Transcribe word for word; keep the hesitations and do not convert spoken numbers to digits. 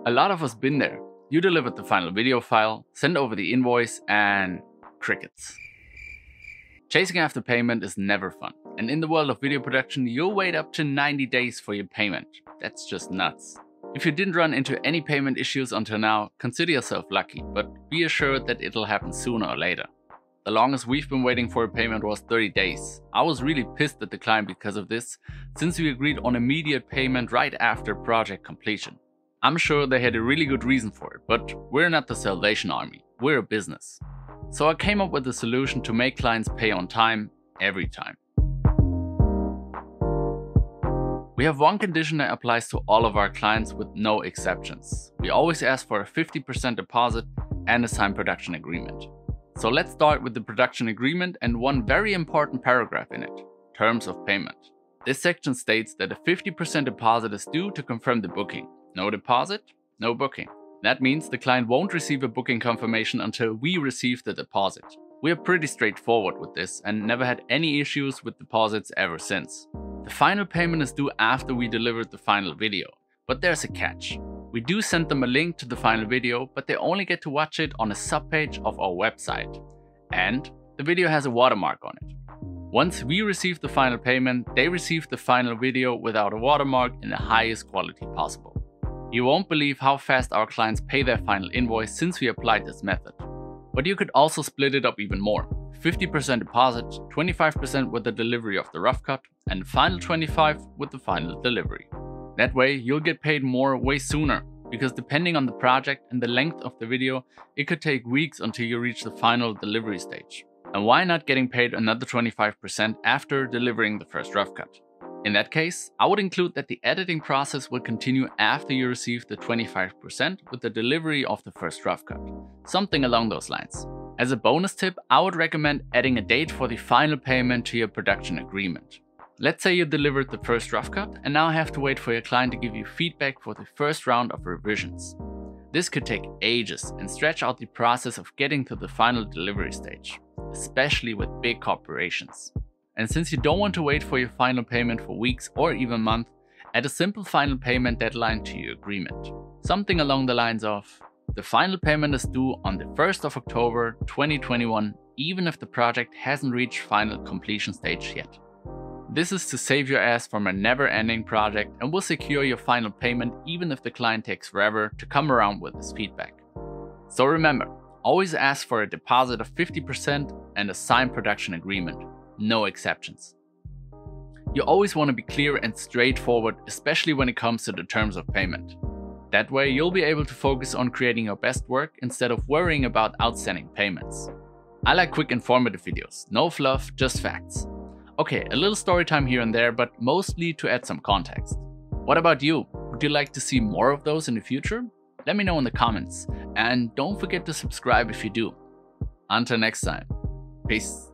A lot of us been there. You delivered the final video file, sent over the invoice, and crickets. Chasing after payment is never fun, and in the world of video production, you'll wait up to ninety days for your payment. That's just nuts. If you didn't run into any payment issues until now, consider yourself lucky, but be assured that it'll happen sooner or later. The longest we've been waiting for a payment was thirty days. I was really pissed at the client because of this, since we agreed on immediate payment right after project completion. I'm sure they had a really good reason for it, but we're not the Salvation Army, we're a business. So I came up with a solution to make clients pay on time, every time. We have one condition that applies to all of our clients with no exceptions. We always ask for a fifty percent deposit and a signed production agreement. So let's start with the production agreement and one very important paragraph in it, terms of payment. This section states that a fifty percent deposit is due to confirm the booking. No deposit, no booking. That means the client won't receive a booking confirmation until we receive the deposit. We are pretty straightforward with this and never had any issues with deposits ever since. The final payment is due after we delivered the final video, but there's a catch. We do send them a link to the final video, but they only get to watch it on a subpage of our website. And the video has a watermark on it. Once we receive the final payment, they receive the final video without a watermark in the highest quality possible. You won't believe how fast our clients pay their final invoice since we applied this method. But you could also split it up even more. fifty percent deposit, twenty-five percent with the delivery of the rough cut, and final twenty-five percent with the final delivery. That way you'll get paid more way sooner, because depending on the project and the length of the video, it could take weeks until you reach the final delivery stage. And why not getting paid another twenty-five percent after delivering the first rough cut? In that case, I would include that the editing process will continue after you receive the twenty-five percent with the delivery of the first rough cut. Something along those lines. As a bonus tip, I would recommend adding a date for the final payment to your production agreement. Let's say you delivered the first rough cut and now have to wait for your client to give you feedback for the first round of revisions. This could take ages and stretch out the process of getting to the final delivery stage, especially with big corporations. And since you don't want to wait for your final payment for weeks or even months, add a simple final payment deadline to your agreement. Something along the lines of, the final payment is due on the first of October twenty twenty-one, even if the project hasn't reached final completion stage yet. This is to save your ass from a never-ending project and will secure your final payment even if the client takes forever to come around with his feedback. So remember, always ask for a deposit of fifty percent and a signed production agreement. No exceptions. You always want to be clear and straightforward, especially when it comes to the terms of payment. That way you'll be able to focus on creating your best work instead of worrying about outstanding payments. I like quick informative videos, no fluff, just facts. Okay, a little story time here and there, but mostly to add some context. What about you? Would you like to see more of those in the future? Let me know in the comments, and don't forget to subscribe if you do. Until next time, peace.